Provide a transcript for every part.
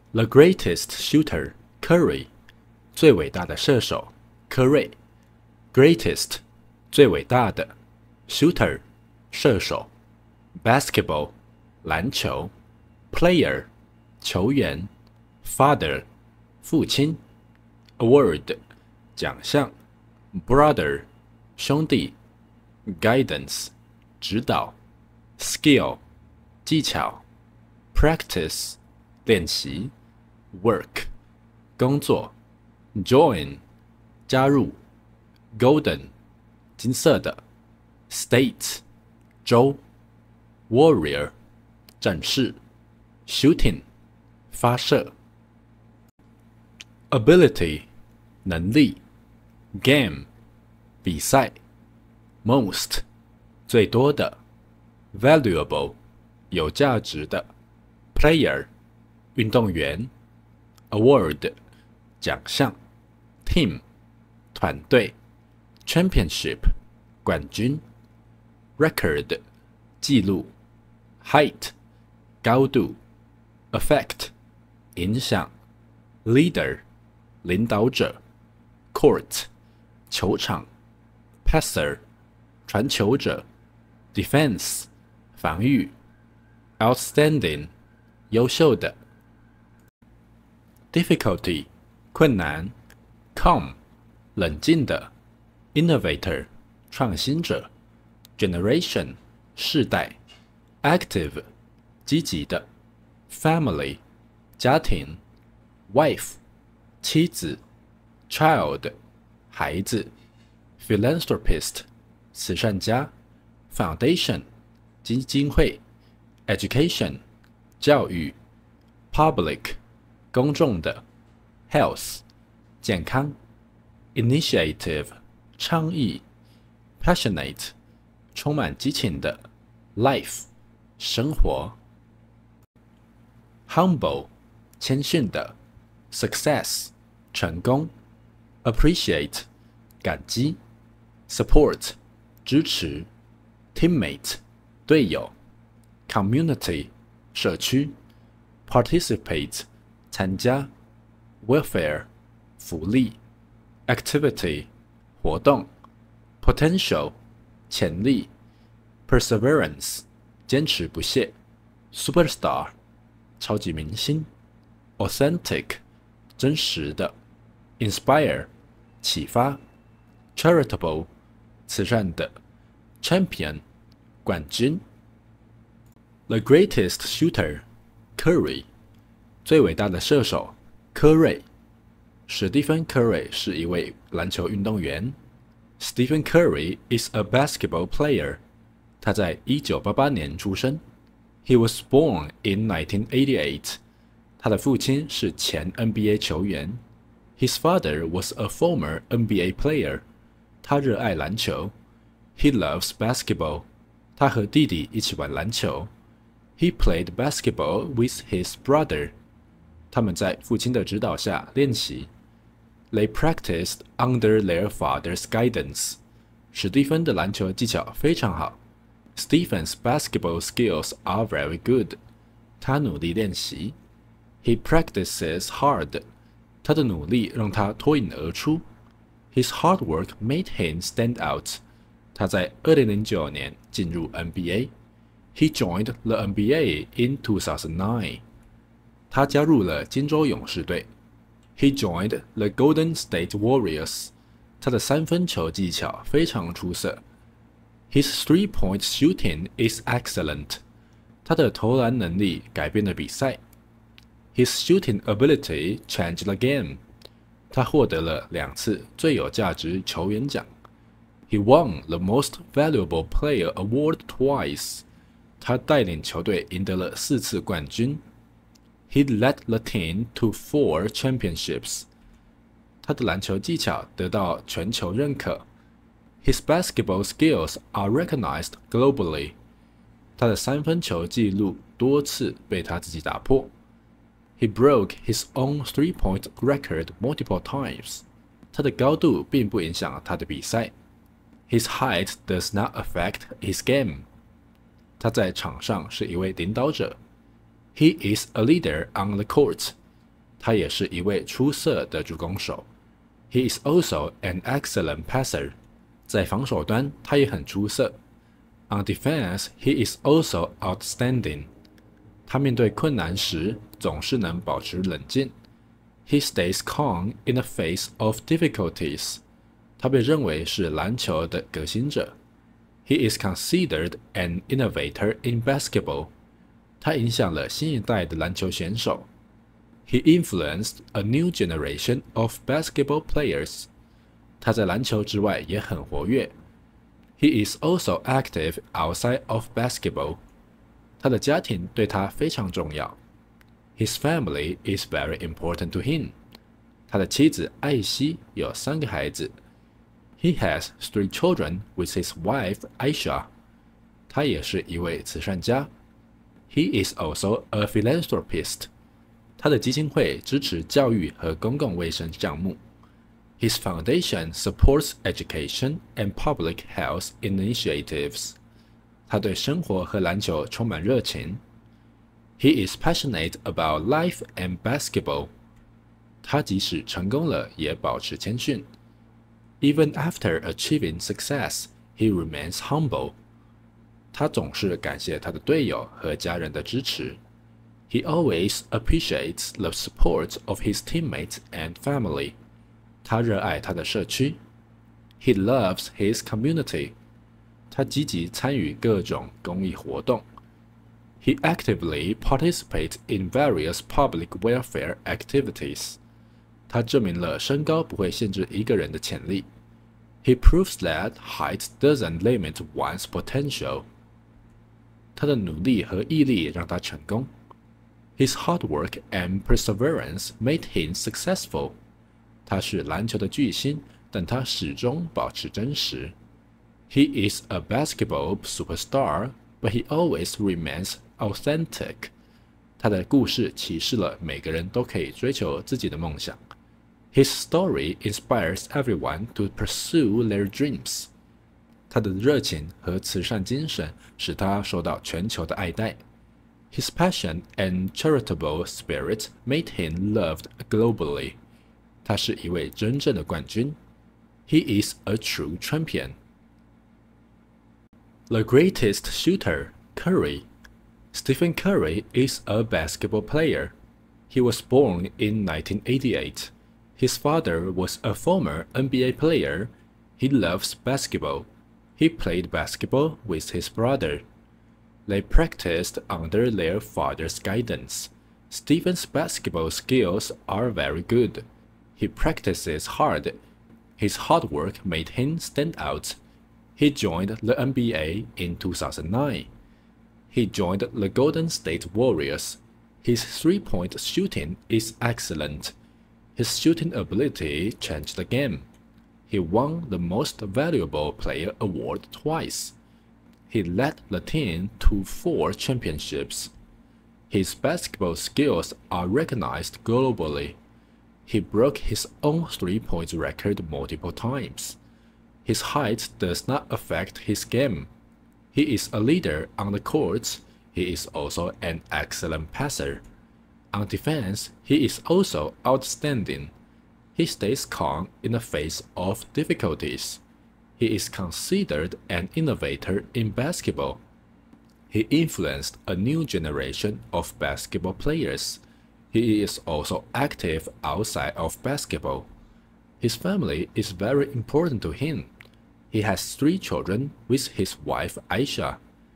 The greatest shooter Curry， 最伟大的射手科瑞。Greatest， 最伟大的 shooter， 射手。Basketball， 篮球。Player， 球员。Father， 父亲。Award， 奖项。Brother， 兄弟。Guidance， 指导。Skill， 技巧。Practice， 练习。Work， 工作。Join， 加入。Golden， 金色的。State， 州。Warrior， 战士。Shooting， 发射。Ability， 能力。Game， 比赛。Most， 最多的。Valuable， 有价值的。Player， 运动员。Award， 奖项。Team， 团队。Championship， 冠军。Record， 记录。Height， 高度。Effect， 影响。Leader， 领导者。Court， 球场。Passer， 传球者。Defense， 防御。Outstanding， 优秀的。Difficulty， 困难。Calm， 冷静的。Innovator， 创新者。Generation， 世代。Active， 积极的。Family， 家庭。Wife， 妻子。Child， 孩子。Philanthropist， 慈善家。Foundation， 基金会。Education， 教育。Public， 公众的。Health， 健康。Initiative， 倡议。Passionate， 充满激情的。Life， 生活。Humble， 谦逊的。Success， 成功。Appreciate， 感激。Support， 支持。Teammate， 队友。Community， 社区。Participate， 参加。Welfare， 福利。Activity， 活动。Potential， 潜力。Perseverance， 坚持不懈。Superstar， 超级明星。Authentic， 真实的。Inspire， 启发。Charitable， 慈善的。Champion， 冠军。The greatest shooter Curry， 最伟大的射手科瑞。史蒂芬·科瑞是一位篮球运动员。Stephen Curry is a basketball player。他在1988年出生。He was born in 1988。他的父亲是前 NBA 球员。His father was a former NBA player。他热爱篮球。He loves basketball。他和弟弟一起玩篮球。He played basketball with his brother。他们在父亲的指导下练习。They practiced under their father's guidance。史蒂芬的篮球技巧非常好。Stephen's basketball skills are very good。他努力练习。He practices hard。他的努力让他脱颖而出。His hard work made him stand out。他在2009年进入 NBA。He joined the NBA in 2009。他加入了金州勇士队。He joined the Golden State Warriors。他的三分球技巧非常出色。His three-point shooting is excellent。他的投篮能力改变了比赛。His shooting ability changed the game。他获得了2次最有价值球员奖。He won the Most Valuable Player Award twice。他带领球队赢得了4次冠军。He led the team to 4 championships。他的篮球技巧得到全球认可。His basketball skills are recognized globally。他的三分球纪录多次被他自己打破。He broke his own three-point record multiple times。他的高度并不影响他的比赛。His height does not affect his game。他在场上是一位领导者。He is a leader on the court。 他也是一位出色的助攻手。He is also an excellent passer. 在防守端，他也很出色。On defense, he is also outstanding. 他面对困难时总是能保持冷静。He stays calm in the face of difficulties. 他被认为是篮球的革新者。He is considered an innovator in basketball. 他影响了新一代的篮球选手。He influenced a new generation of basketball players. 他在篮球之外也很活跃。He is also active outside of basketball. 他的家庭对他非常重要。His family is very important to him. 他的妻子艾希有3个孩子。He has 3 children with his wife Aisha. 他也是一位慈善家。He is also a philanthropist. 他的基金会支持教育和公共卫生项目。His foundation supports education and public health initiatives. 他对生活和篮球充满热情。He is passionate about life and basketball. 他即使成功了，也保持谦逊。Even after achieving success, he remains humble. 他总是感谢他的队友和家人的支持。He always appreciates the support of his teammates and family. 他热爱他的社区。He loves his community. 他积极参与各种公益活动。He actively participates in various public welfare activities. 他证明了身高不会限制一个人的潜力。He proves that height doesn't limit one's potential. 他的努力和毅力让他成功。His hard work and perseverance made him successful. 他是篮球的巨星，但他始终保持真实。He is a basketball superstar, but he always remains authentic. 他的故事启示了每个人都可以追求自己的梦想。His story inspires everyone to pursue their dreams. 他的热情和慈善精神使他受到全球的爱戴。His passion and charitable spirit made him loved globally. 他是一位真正的冠军。He is a true champion. The greatest shooter, Curry. Stephen Curry is a basketball player. He was born in 1988. His father was a former NBA player. He loves basketball. He played basketball with his brother. They practiced under their father's guidance. Stephen's basketball skills are very good. He practices hard. His hard work made him stand out. He joined the NBA in 2009. He joined the Golden State Warriors. His three-point shooting is excellent. His shooting ability changed the game. He won the Most Valuable Player award twice. He led the team to 4 championships. His basketball skills are recognized globally. He broke his own three-point record multiple times. His height does not affect his game. He is a leader on the court. He is also an excellent passer. On defense, he is also outstanding. He stays calm in the face of difficulties. He is considered an innovator in basketball. He influenced a new generation of basketball players. He is also active outside of basketball. His family is very important to him. He has 3 children with his wife Aisha.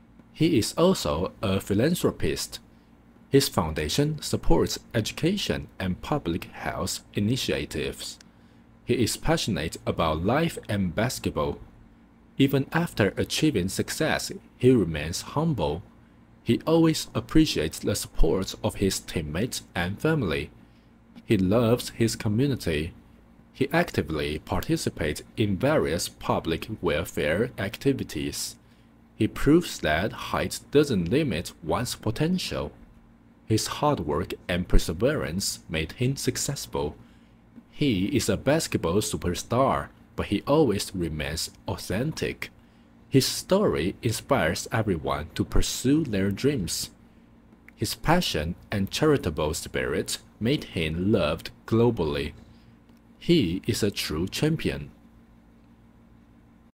He is also a philanthropist. His foundation supports education and public health initiatives. He is passionate about life and basketball. Even after achieving success, he remains humble. He always appreciates the support of his teammates and family. He loves his community. He actively participates in various public welfare activities. He proves that height doesn't limit one's potential. His hard work and perseverance made him successful. He is a basketball superstar, but he always remains authentic. His story inspires everyone to pursue their dreams. His passion and charitable spirit made him loved globally. He is a true champion.